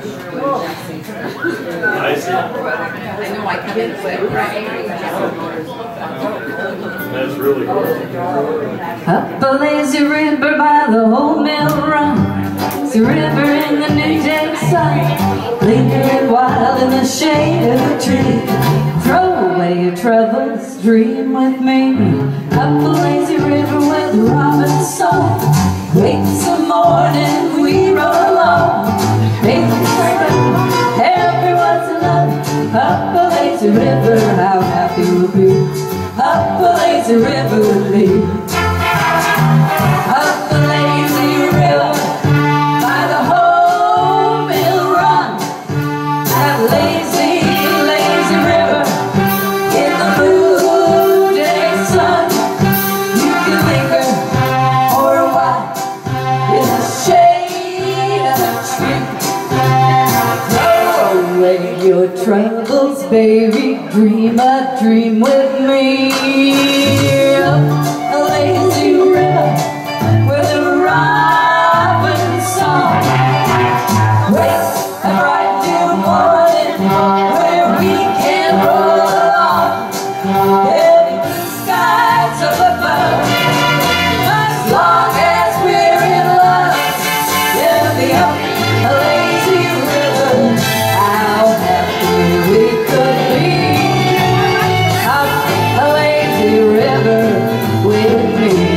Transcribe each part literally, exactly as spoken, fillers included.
I see. That's really cool. Up a lazy river by the old mill run, it's a river in the noonday sun, lingering wild in the shade of a tree. Throw away your troubles, dream with me. Up a lazy river where the robin's song wakes the morning, we roll along. Making certain everyone's in love. Up a lazy river, how happy we'll be. Up a lazy river with me. Up a lazy river by the whole mill run. That lazy, lazy river in the blue day sun. You can linger for a while in the shade of a tree. Throw away your troubles, baby, dream a dream with me. Up a lazy river where the robin's song wakes a bright new morning, where we can roll along. Heavy blue skies up above, as long as we're in love. Yeah, be up a lazy river, how happy we could be. Up a lazy river with me.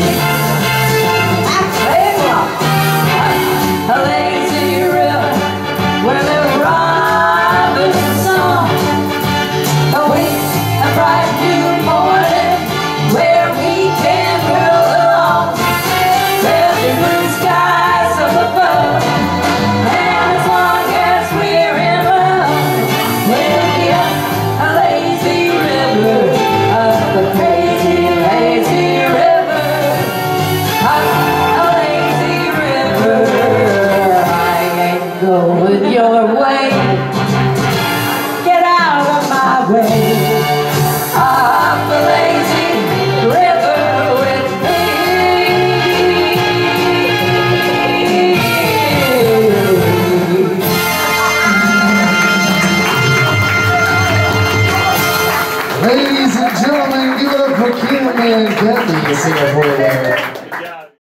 A lazy river where the robin's song awaits a bright new morning, where we can roll along. There'll be blue skies up above, and as long as we're in love, we'll be up a lazy river, up a crazy, lazy river, up a lazy river. I ain't going your way, get out of my way. Up a lazy river with me. Ladies and gentlemen, give it up for Kim and Kathy to sing it for you.